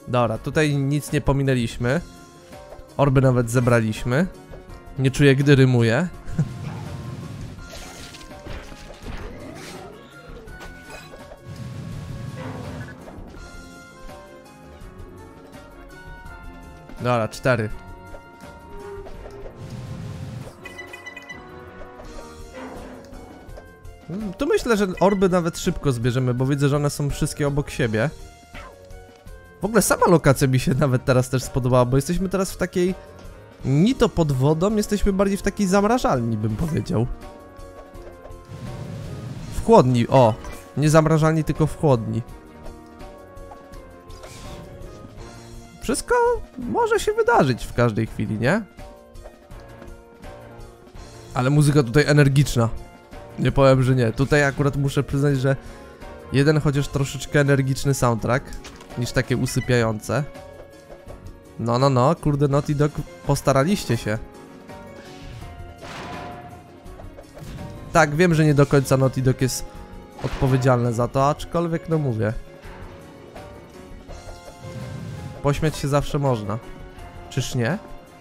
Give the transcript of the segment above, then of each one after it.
Dobra, tutaj nic nie pominęliśmy. Orby nawet zebraliśmy. Nie czuję, gdy rymuję. Dobra, 4. Tu myślę, że orby nawet szybko zbierzemy, bo widzę, że one są wszystkie obok siebie. W ogóle sama lokacja mi się nawet teraz też spodobała, bo jesteśmy teraz w takiej... Ni to pod wodą, jesteśmy bardziej w takiej zamrażalni, bym powiedział. W chłodni, o! Nie zamrażalni, tylko w chłodni. Wszystko może się wydarzyć w każdej chwili, nie? Ale muzyka tutaj energiczna. Nie powiem, że nie. Tutaj akurat muszę przyznać, że jeden chociaż troszeczkę energiczny soundtrack niż takie usypiające. No, kurde, Naughty Dog, postaraliście się. Tak, wiem, że nie do końca Naughty Dog jest odpowiedzialne za to, aczkolwiek no mówię. Pośmiać się zawsze można. Czyż nie?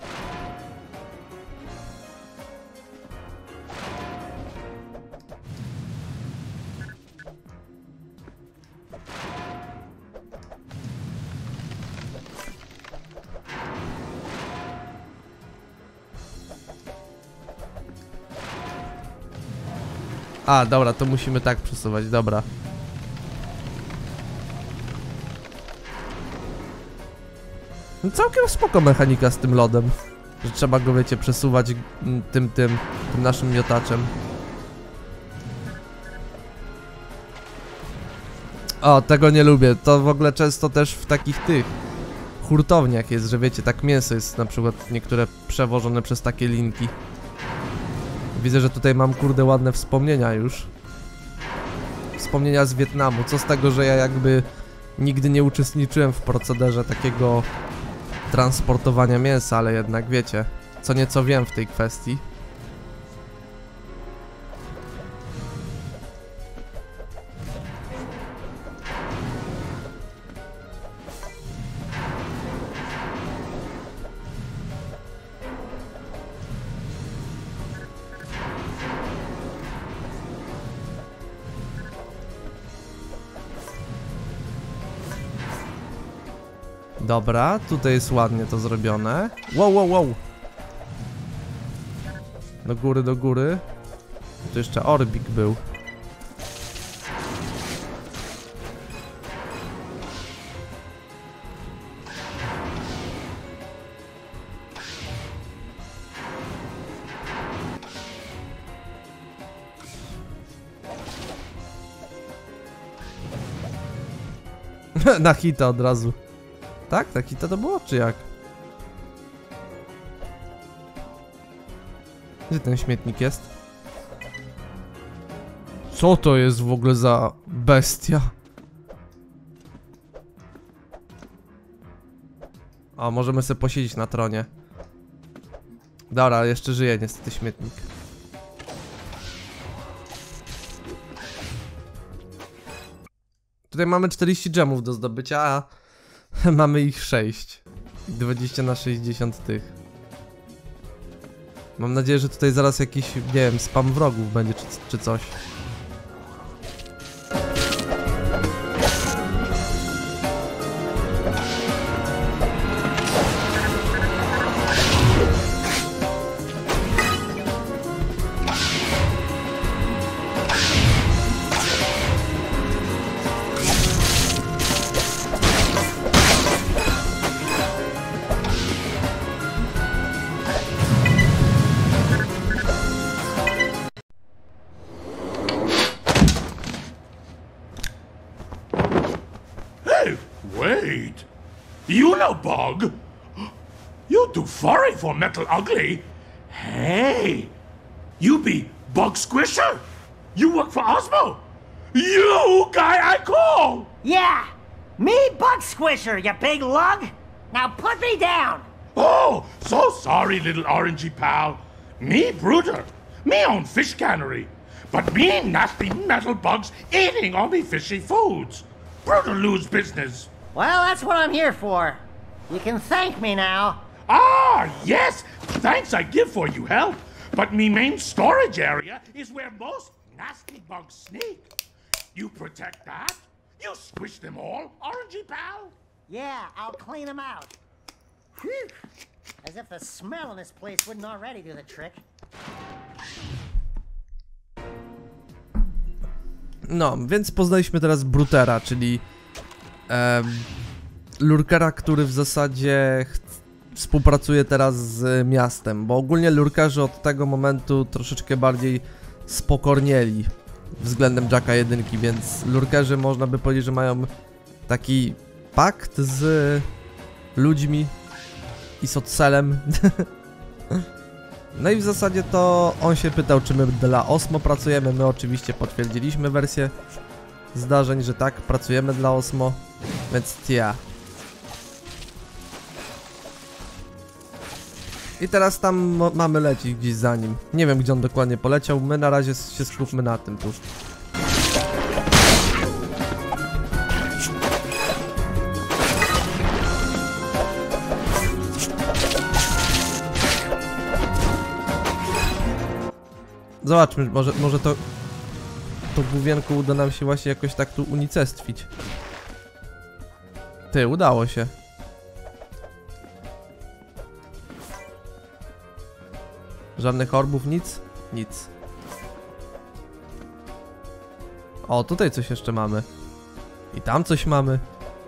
A, dobra, to musimy tak przesuwać, dobra. No całkiem spoko mechanika z tym lodem. Że trzeba go, wiecie, przesuwać tym naszym miotaczem. O, tego nie lubię. To w ogóle często też w takich hurtowniach jest, że wiecie, tak mięso jest na przykład niektóre przewożone przez takie linki. Widzę, że tutaj mam, kurde, ładne wspomnienia już. Wspomnienia z Wietnamu. Co z tego, że ja jakby nigdy nie uczestniczyłem w procederze takiego transportowania mięsa, ale jednak wiecie, co nieco wiem w tej kwestii. Dobra, tutaj jest ładnie to zrobione. Wow. Do góry, do góry. Tu jeszcze orbik był. Na hita od razu. Tak? Taki to było, czy jak? Gdzie ten śmietnik jest? Co to jest w ogóle za bestia? O, możemy sobie posiedzieć na tronie. Dobra, jeszcze żyje niestety śmietnik. Tutaj mamy 40 gemów do zdobycia, a mamy ich 6. 20 na 60 tych. Mam nadzieję, że tutaj zaraz jakiś, nie wiem, spam wrogów będzie czy coś. Wait! You know Bug? You're too furry for Metal Ugly. Hey! You be Bug Squisher? You work for Osmo? You guy I call! Yeah! Me Bug Squisher, you big lug! Now put me down! Oh, so sorry, little orangey pal. Me Bruder. Me own fish cannery. But me nasty metal bugs eating all me fishy foods. Bruder lose business. Well, that's what I'm here for. You can thank me now. Ah, yes! Thanks I give for you help. But me main storage area is where most nasty bugs sneak. You protect that? You squish them all, Orangey pal? Yeah, I'll clean them out. Whew. As if the smell in this place wouldn't already do the trick. No, więc poznaliśmy teraz Brutera, czyli lurkera, który w zasadzie współpracuje teraz z miastem, bo ogólnie lurkerzy od tego momentu troszeczkę bardziej spokornieli względem Jacka 1, więc lurkerzy można by powiedzieć, że mają taki pakt z ludźmi i z Otselem. No i w zasadzie to on się pytał, czy my dla Osmo pracujemy. My oczywiście potwierdziliśmy wersję zdarzeń, że tak, pracujemy dla Osmo, więc ja. I teraz tam mamy lecieć gdzieś za nim. Nie wiem, gdzie on dokładnie poleciał, my na razie się skupmy na tym tu. Zobaczmy, może to główienko uda nam się właśnie jakoś tak tu unicestwić. Ty, udało się. Żadnych orbów, nic? Nic. O, tutaj coś jeszcze mamy. I tam coś mamy.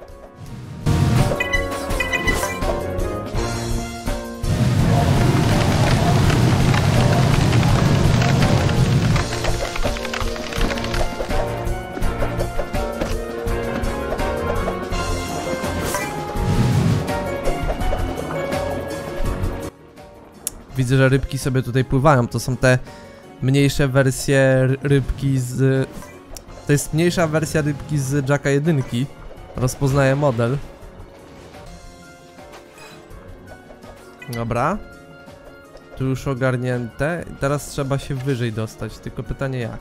Widzę, że rybki sobie tutaj pływają. To są te mniejsze wersje rybki z... To jest mniejsza wersja rybki z Jacka 1. Rozpoznaję model. Dobra. Tu już ogarnięte. Teraz trzeba się wyżej dostać. Tylko pytanie jak?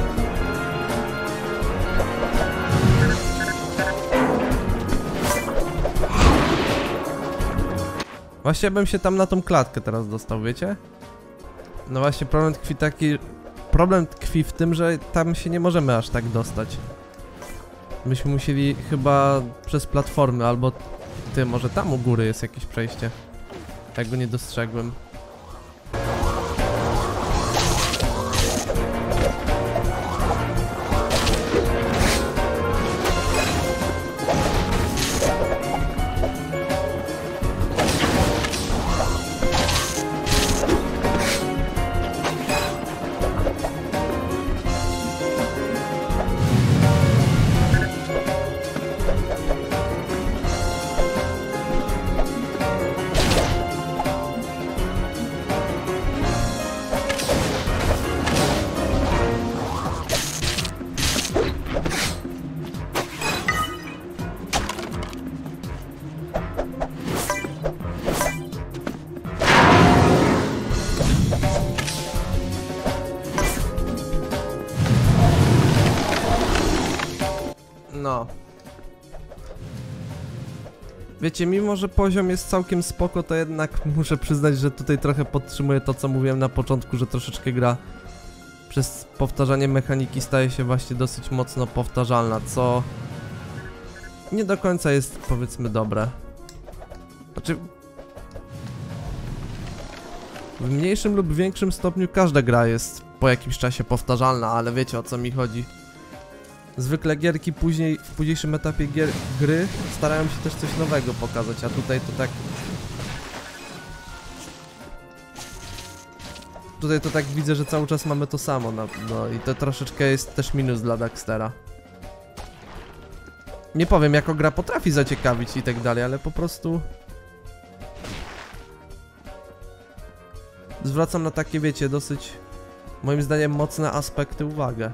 Właśnie bym się tam na tą klatkę teraz dostał, wiecie? No właśnie, problem tkwi w tym, że tam się nie możemy aż tak dostać. Myśmy musieli chyba przez platformy, albo... Ty, może tam u góry jest jakieś przejście. Tak go nie dostrzegłem. No. Wiecie, mimo że poziom jest całkiem spoko, to jednak muszę przyznać, że tutaj trochę podtrzymuję to, co mówiłem na początku, że troszeczkę gra przez powtarzanie mechaniki staje się właśnie dosyć mocno powtarzalna, co nie do końca jest, powiedzmy, dobre. Znaczy, w mniejszym lub większym stopniu każda gra jest po jakimś czasie powtarzalna, ale wiecie, o co mi chodzi. Zwykle gierki w późniejszym etapie gry starają się też coś nowego pokazać, a tutaj to tak... Tutaj to tak widzę, że cały czas mamy to samo, no i to troszeczkę jest też minus dla Daxtera. Nie powiem, jako gra potrafi zaciekawić i tak dalej, ale po prostu... Zwracam na takie, wiecie, dosyć, moim zdaniem, mocne aspekty uwagę.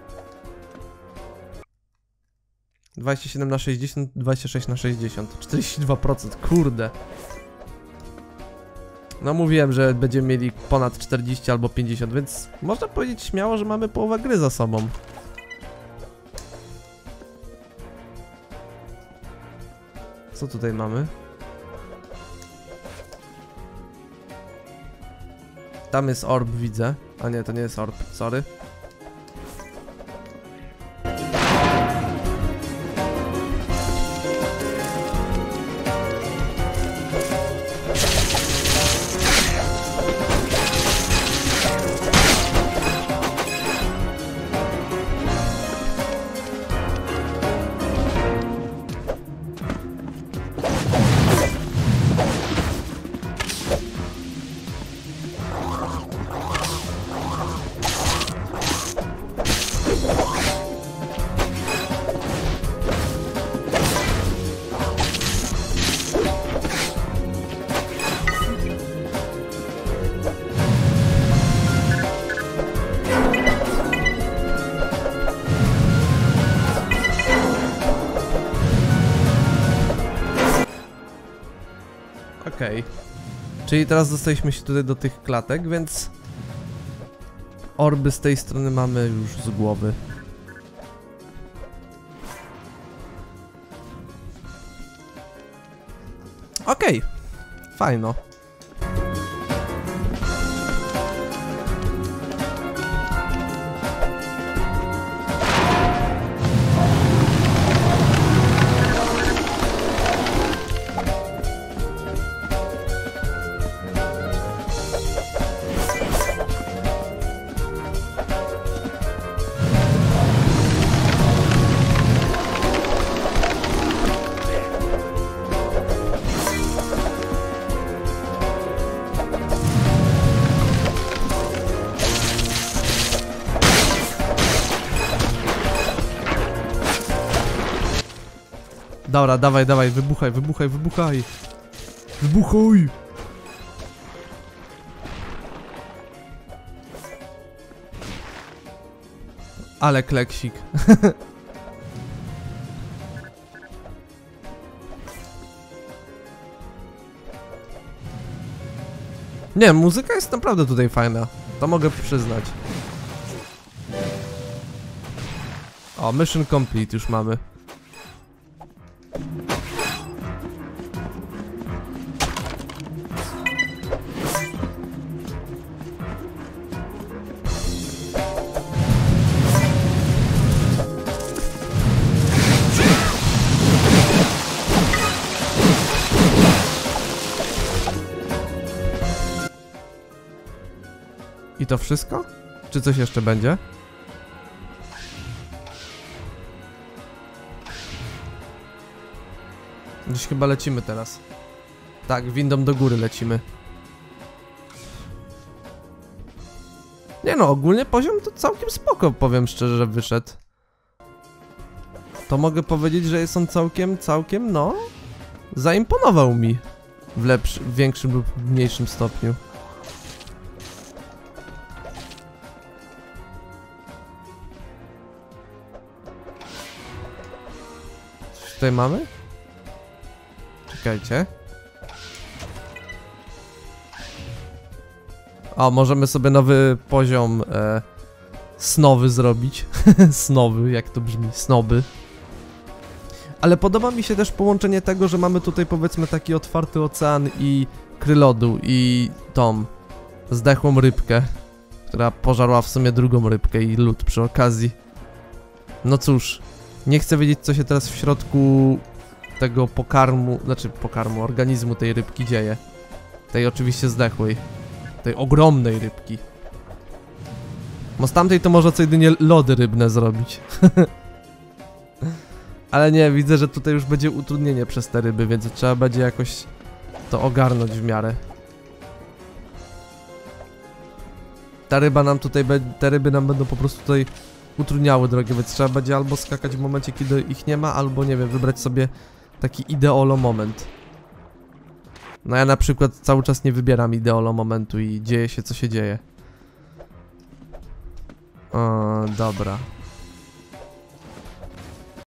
27/60, 26/60, 42%, kurde. No mówiłem, że będziemy mieli ponad 40 albo 50, więc można powiedzieć śmiało, że mamy połowę gry za sobą. Co tutaj mamy? Tam jest orb, widzę. A nie, to nie jest orb, sorry. Okej. Czyli teraz dostaliśmy się tutaj do tych klatek, więc orby z tej strony mamy już z głowy. Okej. Fajno. Dobra, dawaj, dawaj, wybuchaj, wybuchaj, wybuchaj! Wybuchuj! Ale kleksik. Nie, muzyka jest naprawdę tutaj fajna. To mogę przyznać. O, mission complete już mamy. I to wszystko? Czy coś jeszcze będzie? Gdzieś chyba lecimy teraz. Tak, windą do góry lecimy. Nie no, ogólnie poziom to całkiem spoko, powiem szczerze, że wyszedł. To mogę powiedzieć, że jest on całkiem, no... zaimponował mi. W większym lub mniejszym stopniu. Co tutaj mamy? Czekajcie. O, możemy sobie nowy poziom snowy zrobić. Snowy, jak to brzmi? Snoby. Ale podoba mi się też połączenie tego, że mamy tutaj powiedzmy taki otwarty ocean i krylodu i tą zdechłą rybkę, która pożarła w sumie drugą rybkę i lód przy okazji. No cóż, nie chcę wiedzieć, co się teraz w środku tego pokarmu, organizmu tej rybki dzieje. Tej oczywiście zdechłej. Tej ogromnej rybki. Bo z tamtej to można co jedynie lody rybne zrobić. Ale nie, widzę, że tutaj już będzie utrudnienie przez te ryby, więc trzeba będzie jakoś to ogarnąć w miarę. Te ryby nam będą po prostu tutaj utrudniały drogę, więc trzeba będzie albo skakać w momencie, kiedy ich nie ma, albo nie wiem, wybrać sobie taki ideolo moment. No ja na przykład cały czas nie wybieram ideolo momentu i dzieje się co się dzieje. O, dobra.